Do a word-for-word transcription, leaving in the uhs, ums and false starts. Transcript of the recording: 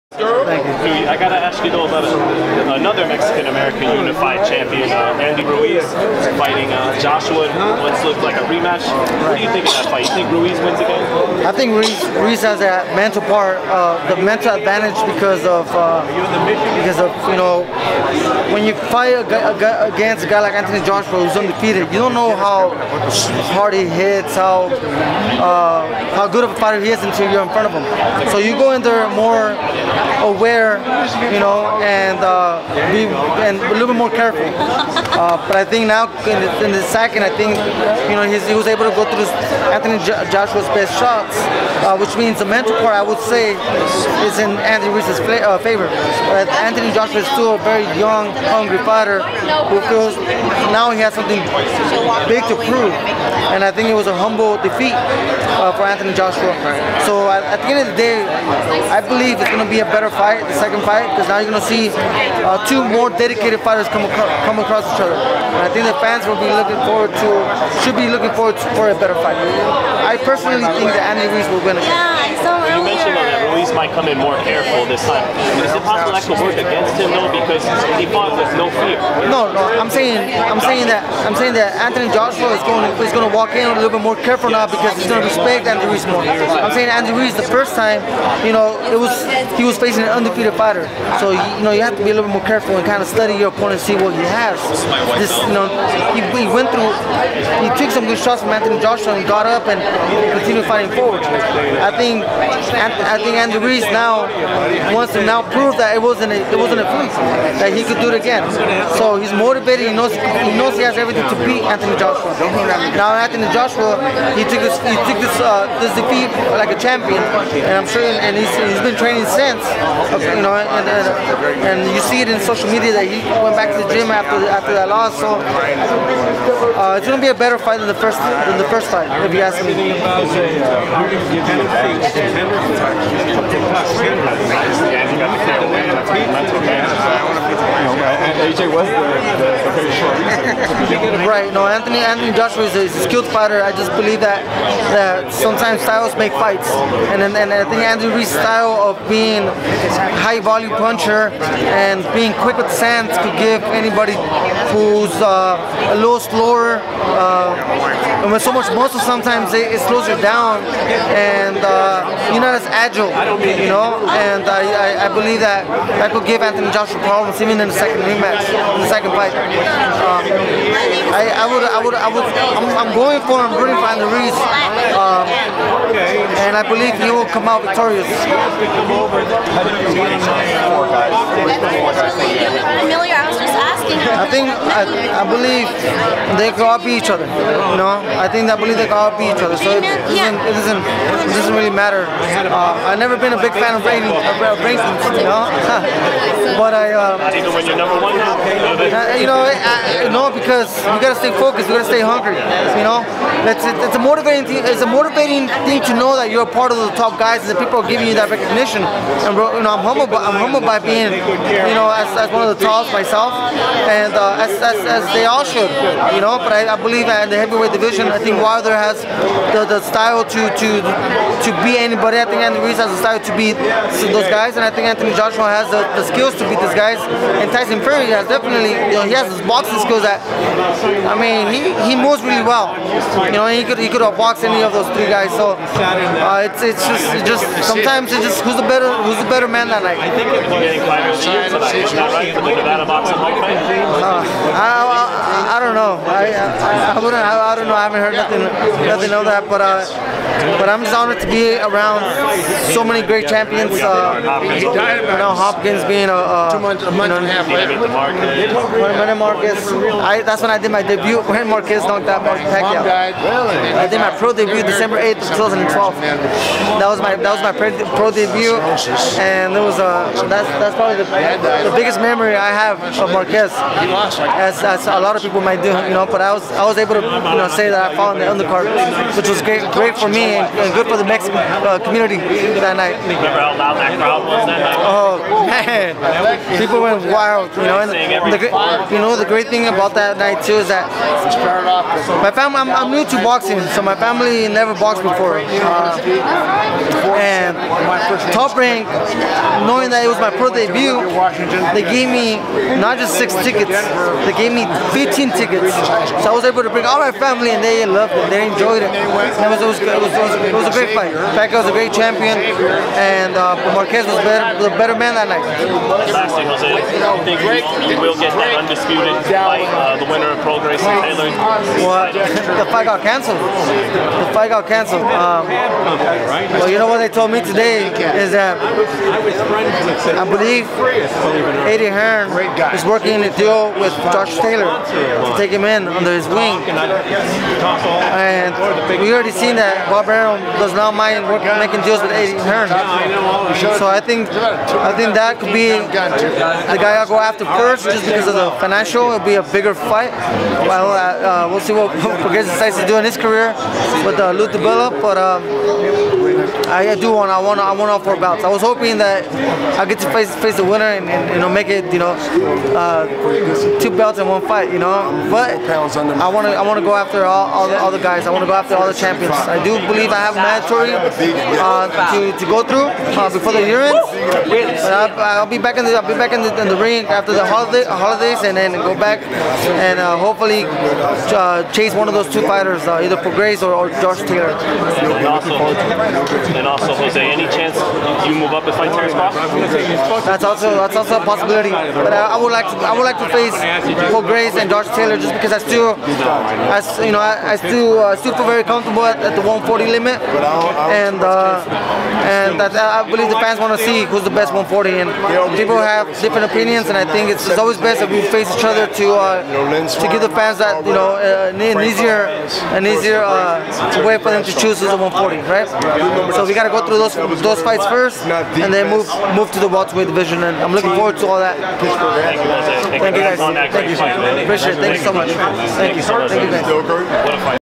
Thank you. I gotta ask you though about a, another Mexican American unified champion, uh, Andy Ruiz, fighting uh, Joshua. What's looked like a rematch. What do you think of that fight? You think Ruiz wins again? I think Ruiz, Ruiz has that mental part, uh, the mental advantage because of uh, because of you know when you fight a guy, a guy, against a guy like Anthony Joshua who's undefeated, you don't know how hard he hits, how uh, how good of a fighter he is until you're in front of him. So you go in there more aware, you know, and uh, be and a little bit more careful. Uh, but I think now in the, in the second, I think you know he's, he was able to go through Anthony Joshua's best shots, uh, which means the mental part I would say is in Andy Ruiz's uh, favor. But Anthony Joshua is still a very young, hungry fighter who feels now he has something big to prove, and I think it was a humble defeat uh, for Anthony Joshua. So at, at the end of the day, I believe it's going to be a better fight, the second fight, because now you're going to see uh, two more dedicated fighters come, acro come across each other. And I think the fans will be looking forward to, should be looking forward to, for a better fight. I personally think that Andy Ruiz will win again. Yeah, you mentioned though that Ruiz might come in more careful this time. Is it possible that could work against him though, because he fought with no fear? No, no. I'm saying, I'm saying that, I'm saying that Anthony Joshua is going, is going to walk in a little bit more careful now because he's going to respect Andy Ruiz more. I'm saying Andy Ruiz the first time, you know, it was he was facing an undefeated fighter, so you know you have to be a little bit more careful and kind of study your opponent, see what he has. This, you know, he, he went through, he took some good shots from Anthony Joshua and got up and continued fighting forward. I think, I think Andy Ruiz now wants to now prove that it wasn't a, it wasn't a fluke, that he could do it again. So he's motivated. He knows he knows he has everything to beat Anthony Joshua. Now Anthony Joshua, he took this he took this uh, this defeat like a champion, and I'm sure, and he's he's been training since. You know, and, and, and you see it in social media that he went back to the gym after after that loss. So uh, it's gonna be a better fight than the first than the first fight, if you ask me. A J was the, the, the very short reason. Right. No, Anthony Anthony Joshua is a, is a skilled fighter. I just believe that that sometimes styles make fights, and and, and I think Andy Ruiz's style of being high volume puncher and being quick with the sands could give anybody who's uh, a little slower, uh, and with so much muscle, sometimes it, it slows you down, and uh, you're not as agile, you know. And I, I, I believe that that could give Anthony Joshua problems even in the second rematch, in the second fight. Um, I, I would, I would, I would, I'm, I'm going for him, rooting for Andy Ruiz, um, and I believe he will come out victorious. Familiar, I was just asking. I think, I, I believe they can all beat each other, you know. I think, I believe they can all beat each other, so it doesn't, it doesn't, it doesn't really matter. Uh, I've never been a big fan of rating, of rankings, you know. But I, uh, Not even when you're number one now? you know, I, no, because you gotta stay focused, you gotta stay hungry, you know. It's, it's a motivating thing. It's a motivating thing to know that you're a part of the top guys and that people are giving you that recognition. And you know, I'm humbled. By, I'm humbled by being, you know, as, as one of the tops myself, and uh, as, as, as they all should, you know. But I, I believe that in the heavyweight division, I think Wilder has the, the style to to to beat anybody. I think Andy Ruiz has the style to beat those guys, and I think Anthony Joshua has the, the skills to beat these guys. And Tyson Fury has definitely, you know, he has his boxing skills that, I mean, he, he moves really well. You know, he could he could have boxed any of those three guys. So uh, it's it's just it just sometimes it's just who's the better who's the better man that night. I think you're getting fighters tonight. Is that right for the Nevada Boxing Hall fight? Uh, I, I I don't know. I I, I wouldn't I, I don't know. I haven't heard nothing nothing of that. But uh, but I'm just honored to be around so many great champions. Uh, you know, Hopkins being a, a Two months, a month and a half later. When Brandon Marquez, I, that's when I did my debut. Brandon Marquez knocked out Mark Pacquiao. I did my pro debut December eighth, two thousand twelve. That was my that was my pro debut, and it was uh that's that's probably the, the biggest memory I have of Marquez. As, as a lot of people might do, you know. But I was I was able to you know say that I fought in the undercard, which was great great for me and, and good for the Mexican uh, community that night. Remember how loud that crowd was that night? Oh man. people went wild, you know. And the, you know, the great thing about that night too is that my family, I'm, I'm new to boxing, so my family never boxed before. Uh, and Top Rank, knowing that it was my pro debut, they gave me not just six tickets, they gave me fifteen tickets. So I was able to bring all my family, and they loved it, they enjoyed it. It was, it was, it was, it was, it was a great fight. Pacquiao was a great champion, and uh, Marquez was better, the better man that night. Lastly, Jose, you think you will get that undisputed fight, uh, the winner of Pro Grayson Taylor? Well, the fight got canceled. The fight got canceled. Um, well, you know what they told me today is that I believe Eddie Hearn is working a deal with Josh Taylor to take him in under his wing. And we already seen that Bob Arum does not mind working, making deals with Eddie Hearn. So I think I think that could be the guy I'll go after first, just because of the financial. It'll be a bigger fight. Well, uh, we'll see what Prograis decides to do in his career with uh, Lou DiBella, but um, I, I do want I want I want all four bouts. I was hoping that I get to face face the winner and, and you know make it you know uh, two belts in one fight. You know, but I want to I want to go after all, all the all the guys. I want to go after all the champions. I do believe I have mandatory uh, to to go through uh, before the year ends. But I'll, I'll be back in the I'll be back in the, in the ring after the holiday holidays, and then go back and uh, hopefully uh, chase one of those two fighters, uh, either Prograis or, or Josh Taylor. And also, and also, Jose, any chance you move up and fight Terrence Crawford? That's also that's also a possibility. But I, I would like to I would like to face Prograis and Josh Taylor, just because I still, I, you know, I, I still uh, still feel very comfortable at, at the one forty limit, and uh, and that, I believe the fans want to see who's the best one forty. And people have different opinions, and I think it's, it's always best that we face each other to uh, to give the fans that you know uh, an easier an easier uh, way for them to choose who's the one forty, right? So we got to go through those those fights first, and then move move to the welterweight division. And I'm looking forward to all that. Thank you, Jose. Thank you guys. Thank you. Appreciate it. Thank you so much. Thank you. Thank you guys.